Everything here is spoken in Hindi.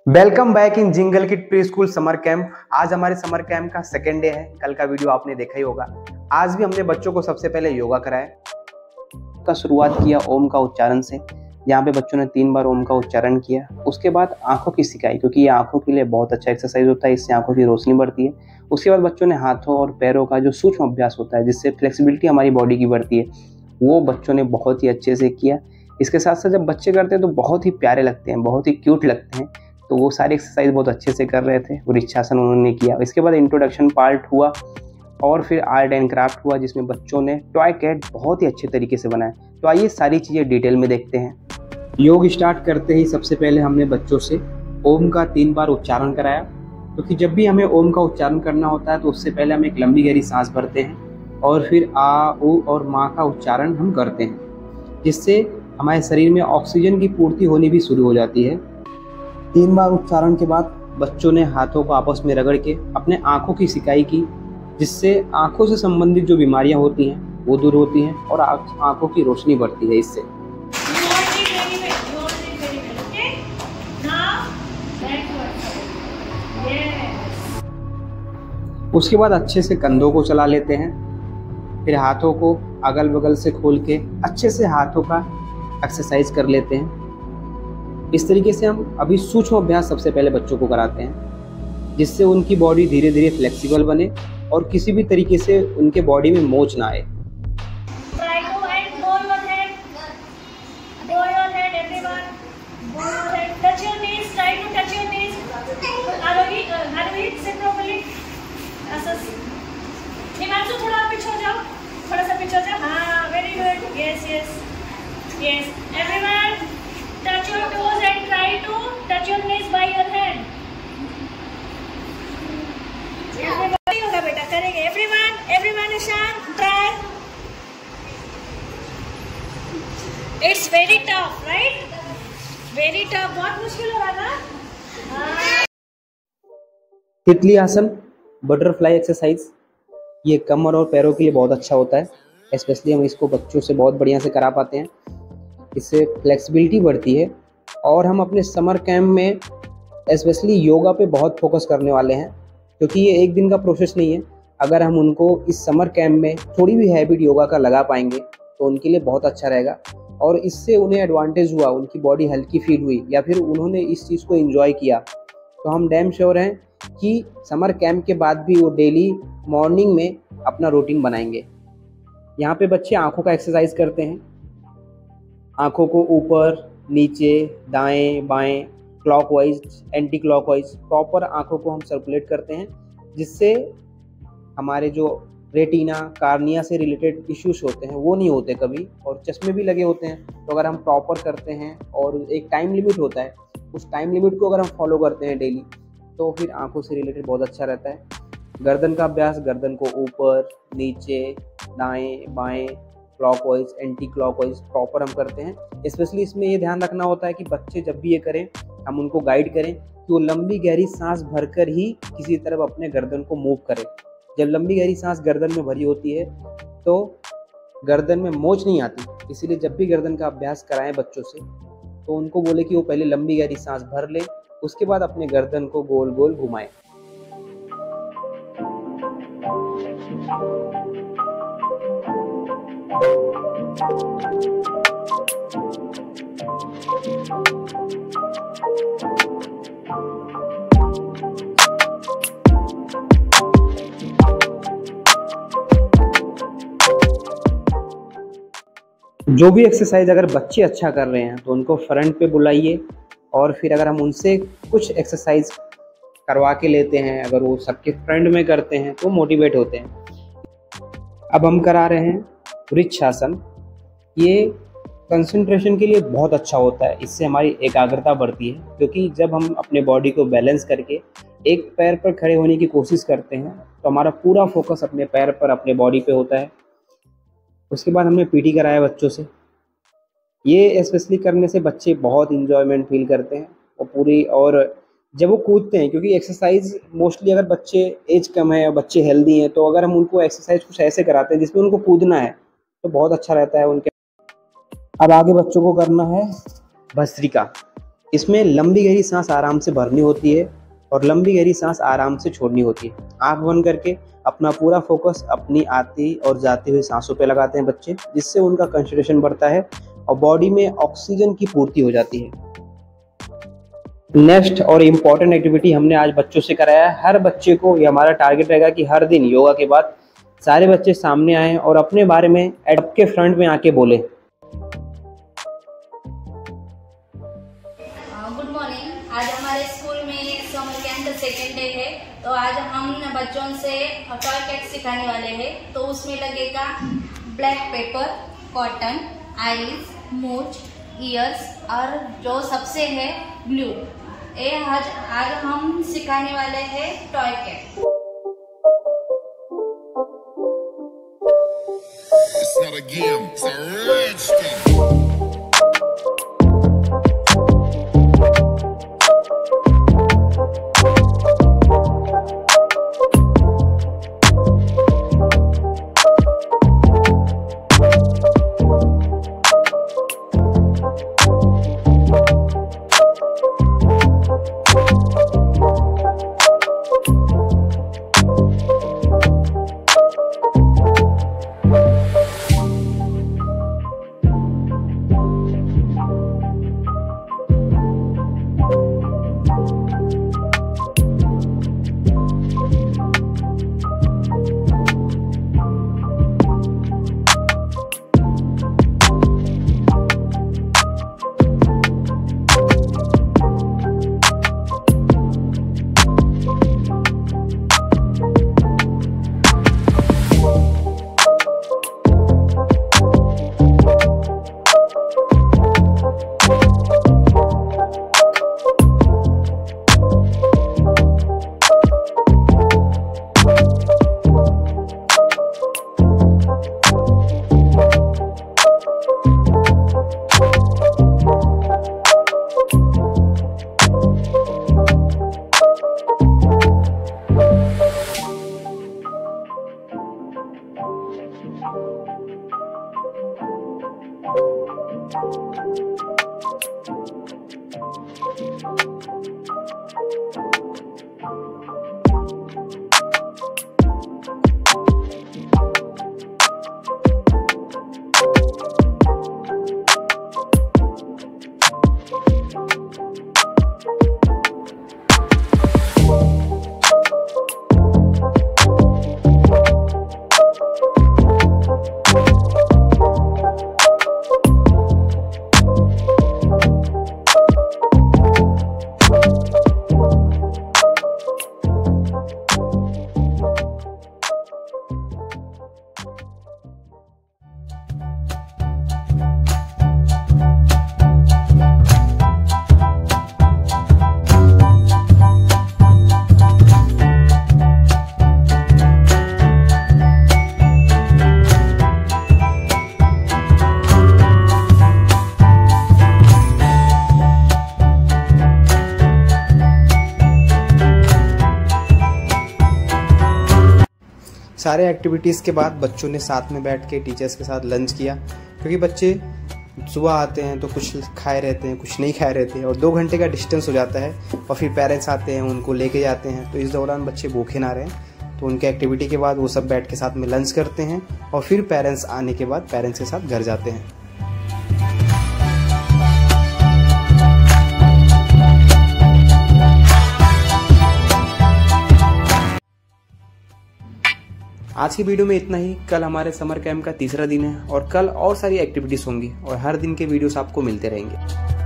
Welcome back in Jingle Kid preschool summer camp. आज हमारे समर कैंप का सेकेंड डे है। कल का वीडियो आपने देखा ही होगा। आज भी हमने बच्चों को सबसे पहले योगा कराया का शुरुआत किया ओम का उच्चारण से। यहाँ पे बच्चों ने 3 बार ओम का उच्चारण किया। उसके बाद आंखों की सिकाई, क्योंकि ये आंखों के लिए बहुत अच्छा एक्सरसाइज होता है, इससे आंखों की रोशनी बढ़ती है। उसके बाद बच्चों ने हाथों और पैरों का जो सूक्ष्म अभ्यास होता है, जिससे फ्लेक्सिबिलिटी हमारी बॉडी की बढ़ती है, वो बच्चों ने बहुत ही अच्छे से किया। इसके साथ साथ जब बच्चे करते हैं तो बहुत ही प्यारे लगते हैं, बहुत ही क्यूट लगते हैं। तो वो सारी एक्सरसाइज बहुत अच्छे से कर रहे थे। वृक्षासन उन्होंने किया। इसके बाद इंट्रोडक्शन पार्ट हुआ और फिर आर्ट एंड क्राफ्ट हुआ, जिसमें बच्चों ने टॉय कैट बहुत ही अच्छे तरीके से बनाया। तो आइए सारी चीज़ें डिटेल में देखते हैं। योग स्टार्ट करते ही सबसे पहले हमने बच्चों से ओम का 3 बार उच्चारण कराया, क्योंकि जब भी हमें ओम का उच्चारण करना होता है तो उससे पहले हम एक लंबी गहरी सांस भरते हैं और फिर आ, उ और माँ का उच्चारण हम करते हैं, जिससे हमारे शरीर में ऑक्सीजन की पूर्ति होनी भी शुरू हो जाती है। 3 बार उच्चारण के बाद बच्चों ने हाथों को आपस में रगड़ के अपने आंखों की सिकाई की, जिससे आंखों से संबंधित जो बीमारियां होती हैं वो दूर होती हैं और आंखों की रोशनी बढ़ती है इससे। उसके बाद अच्छे से कंधों को चला लेते हैं, फिर हाथों को अगल बगल से खोल के अच्छे से हाथों का एक्सरसाइज कर लेते हैं। इस तरीके से हम अभी सूक्ष्म अभ्यास सबसे पहले बच्चों को कराते हैं, जिससे उनकी बॉडी धीरे धीरे फ्लेक्सिबल बने और किसी भी तरीके से उनके बॉडी में मोच ना आए। थोड़ा पीछे हो जाओ, थोड़ा सा पीछे हो जाओ। हाँ, very good. Yes yes yes. Everyone touch your toes and try to touch your knees by your hand. Everybody होगा बेटा, करेंगे। Everyone Ishan, try. It's very tough, right? Very tough. बहुत मुश्किल हो रहा ना? तितली आसन, बटरफ्लाई एक्सरसाइज, ये कमर और पैरों के लिए बहुत अच्छा होता है। स्पेशली हम इसको बच्चों से बहुत बढ़िया से करा पाते हैं। इससे फ्लेक्सिबिलिटी बढ़ती है और हम अपने समर कैंप में स्पेशली योगा पे बहुत फोकस करने वाले हैं, क्योंकि ये एक दिन का प्रोसेस नहीं है। अगर हम उनको इस समर कैंप में थोड़ी भी हैबिट योगा का लगा पाएंगे तो उनके लिए बहुत अच्छा रहेगा और इससे उन्हें एडवांटेज हुआ, उनकी बॉडी हल्की फील हुई या फिर उन्होंने इस चीज़ को एंजॉय किया, तो हम डैम श्योर हैं कि समर कैंप के बाद भी वो डेली मॉर्निंग में अपना रूटीन बनाएंगे। यहाँ पे बच्चे आँखों का एक्सरसाइज करते हैं। आँखों को ऊपर नीचे दाएं बाएं क्लॉकवाइज एंटी क्लॉकवाइज प्रॉपर आँखों को हम सर्कुलेट करते हैं, जिससे हमारे जो रेटिना कार्निया से रिलेटेड इश्यूज होते हैं वो नहीं होते कभी, और चश्मे भी लगे होते हैं। तो अगर हम प्रॉपर करते हैं और एक टाइम लिमिट होता है, उस टाइम लिमिट को अगर हम फॉलो करते हैं डेली, तो फिर आँखों से रिलेटेड बहुत अच्छा रहता है। गर्दन का अभ्यास, गर्दन को ऊपर नीचे दाएँ बाएँ क्लॉकवाइज एंटी क्लॉकवाइज प्रॉपर हम करते हैं। स्पेशली इसमें ये ध्यान रखना होता है कि बच्चे जब भी ये करें हम उनको गाइड करें कि वो लंबी गहरी सांस भरकर ही किसी तरफ अपने गर्दन को मूव करें। जब लंबी गहरी सांस गर्दन में भरी होती है तो गर्दन में मोच नहीं आती, इसीलिए जब भी गर्दन का अभ्यास कराएं बच्चों से तो उनको बोले कि वो पहले लंबी गहरी सांस भर लें, उसके बाद अपने गर्दन को गोल गोल घुमाएं। जो भी एक्सरसाइज अगर बच्चे अच्छा कर रहे हैं तो उनको फ्रंट पे बुलाइए और फिर अगर हम उनसे कुछ एक्सरसाइज करवा के लेते हैं, अगर वो सबके फ्रंट में करते हैं तो मोटिवेट होते हैं। अब हम करा रहे हैं वृक्षासन। ये कंसंट्रेशन के लिए बहुत अच्छा होता है, इससे हमारी एकाग्रता बढ़ती है, क्योंकि जब हम अपने बॉडी को बैलेंस करके एक पैर पर खड़े होने की कोशिश करते हैं तो हमारा पूरा फोकस अपने पैर पर, अपने बॉडी पे होता है। उसके बाद हमने पीटी कराया बच्चों से। ये स्पेशली करने से बच्चे बहुत इंजॉयमेंट फील करते हैं और जब वो कूदते हैं, क्योंकि एक्सरसाइज मोस्टली अगर बच्चे एज कम है और बच्चे हेल्दी हैं तो अगर हम उनको एक्सरसाइज कुछ ऐसे कराते हैं जिसमें उनको कूदना है तो बहुत अच्छा रहता है उनके। अब आगे बच्चों को करना है भस्त्रिका। इसमें लंबी गहरी सांस आराम से भरनी होती है और लंबी गहरी सांस आराम से छोड़नी होती है। आंख बंद करके अपना पूरा फोकस अपनी आती और जाती हुई सांसों पे लगाते हैं बच्चे, जिससे उनका कंसंट्रेशन बढ़ता है और बॉडी में ऑक्सीजन की पूर्ति हो जाती है। नेक्स्ट और इम्पॉर्टेंट एक्टिविटी हमने आज बच्चों से कराया है। हर बच्चे को ये हमारा टारगेट रहेगा कि हर दिन योगा के बाद सारे बच्चे सामने आएँ और अपने बारे में एड के फ्रंट में आके बोले। Good morning. आज हमारे स्कूल में समर कैंप सेकेंड डे है, तो आज हम बच्चों से टॉय कैट सिखाने वाले हैं। तो उसमें लगेगा ब्लैक पेपर, कॉटन, आईज, मूंछ, ईयर्स और जो सबसे है ग्लू। ये आज हम सिखाने वाले हैं toy cat. It's not a game, it's a rich thing. सारे एक्टिविटीज़ के बाद बच्चों ने साथ में बैठ के टीचर्स के साथ लंच किया, क्योंकि बच्चे सुबह आते हैं तो कुछ खाए रहते हैं, कुछ नहीं खाए रहते हैं और 2 घंटे का डिस्टेंस हो जाता है और फिर पेरेंट्स आते हैं, उनको लेके जाते हैं। तो इस दौरान बच्चे भूखे ना रहें, तो उनके एक्टिविटी के बाद वो सब बैठ के साथ में लंच करते हैं और फिर पेरेंट्स आने के बाद पेरेंट्स के साथ घर जाते हैं। आज की वीडियो में इतना ही। कल हमारे समर कैंप का तीसरा दिन है और कल और सारी एक्टिविटीज़ होंगी और हर दिन के वीडियोस आपको मिलते रहेंगे।